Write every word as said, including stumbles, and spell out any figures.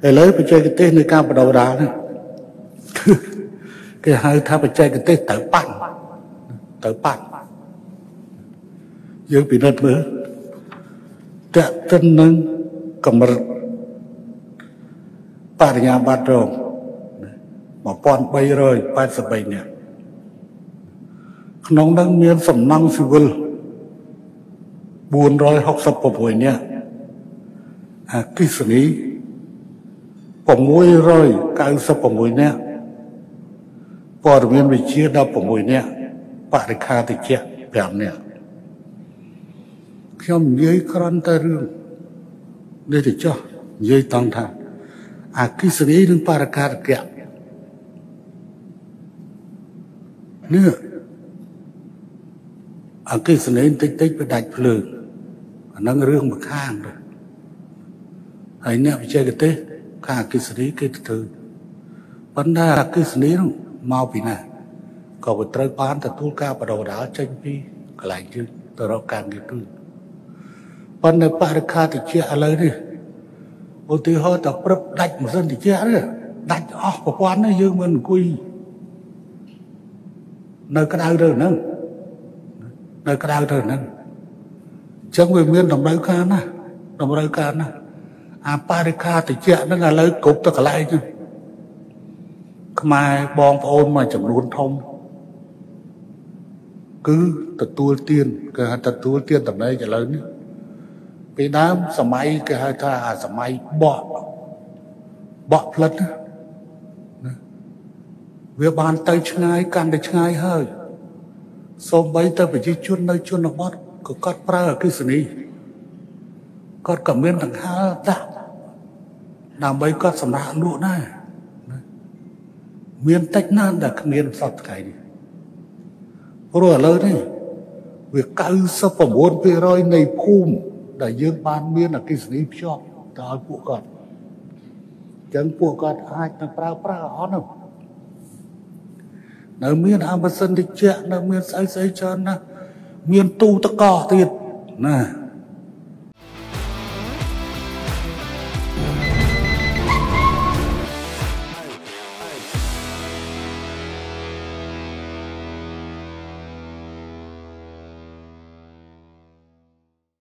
ឥឡូវបច្ចេកទេសនៃការបដិវត្តនេះគេហៅថាបច្ចេកទេសទៅបាត់ទៅបាត់យើងពិនិត្យមើលតេតិននឹងកម្រិតបរិញ្ញាបត្ររងmột nghìn ba trăm tám mươi baនាក់ក្នុងនោះមានសំណង់ស៊ីវិលbốn trăm sáu mươi sáuនាក់អគ្គិសនីsáu trăm chín mươi sáuនាក់ព័ត៌មានវិទ្យា십៦នាក់បរិខាតិចfiveនាក់ខ្ញុំនិយាយគ្រាន់តែរឿងនេះទៅចុះនិយាយតង់ថាអគ្គិសនីនិងបរិខាតិចនេះអគ្គិសនីតិចតិចបដាច់ភ្លើងអានឹងរឿងមួយខាងទៅហើយអ្នកបច្ចេកទេសខាងអគ្គិសនីគេទៅធ្វើប៉ុន្តែអគ្គិសនីនោះមកពីណាក៏វាត្រូវបានទទួលការបដិវត្តចេញពីកន្លែងយើងទៅរកការងារទូប៉ុន្តែបរិខាតិចឥឡូវនេះឧទាហរណ៍តែព្រឹបដាច់ម៉ាស៊ីនតិចនេះដាច់អស់ប្រព័ន្ធនេះយើងមិនអង្គុយនៅក្តៅទៅហ្នឹងនៅក្តៅទៅហ្នឹងអញ្ចឹងវាមានតម្រូវការណាតម្រូវការណាអាបរិខាតិចហ្នឹងឥឡូវគ្រប់ទៅកន្លែងហ្នឹងខ្មែរបងប្អូនមួយចំនួនធំគឺទទួលទានគេហៅទទួលទានតំណែងឥឡូវនេះពីដើមសម័យគេហៅថាអាសម័យបកបកផ្លិតណាវាបានទៅឆ្ងាយកាន់តែឆ្ងាយហើយសូម្បីតែប្រជាជននៅជនបទក៏គាត់ប្រើអគ្គិសនីគាត់ក៏មានដង្ហើរដាក់ដើម្បីគាត់សម្រាប់លក់ដែរមានតិចណាស់ដែលគ្មានសពថ្ងៃនេះព្រោះឥឡូវនេះវា九十九%នៃភូមិដែលយើងបានមានអគ្គិសនីភ្ជាប់ទៅឲ្យពួកគាត់អញ្ចឹងពួកគាត់អាចនឹងប្រើប្រាស់អស់នោះនៅមានអាម៉ាស៊ីនតិចនៅមានស្អីស្អីច្រើនណាស់មានទូទឹកកកទៀតណា